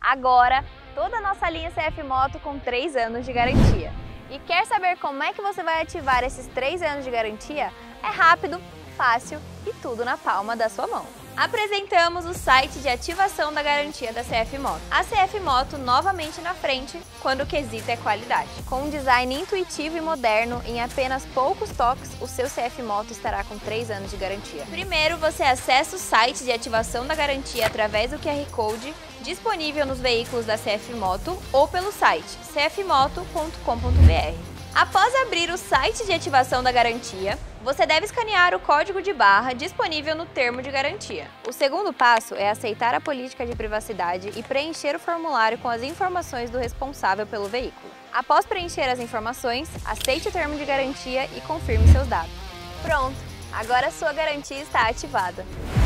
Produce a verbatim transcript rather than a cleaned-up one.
Agora, toda a nossa linha C F Moto com três anos de garantia. E quer saber como é que você vai ativar esses três anos de garantia? É rápido, fácil e tudo na palma da sua mão. Apresentamos o site de ativação da garantia da C F Moto. A C F Moto novamente na frente quando o quesito é qualidade. Com um design intuitivo e moderno, em apenas poucos toques, o seu C F Moto estará com três anos de garantia. Primeiro, você acessa o site de ativação da garantia através do Q R Code disponível nos veículos da C F Moto ou pelo site c f moto ponto com ponto b r. Após abrir o site de ativação da garantia, você deve escanear o código de barra disponível no termo de garantia. O segundo passo é aceitar a política de privacidade e preencher o formulário com as informações do responsável pelo veículo. Após preencher as informações, aceite o termo de garantia e confirme seus dados. Pronto! Agora a sua garantia está ativada.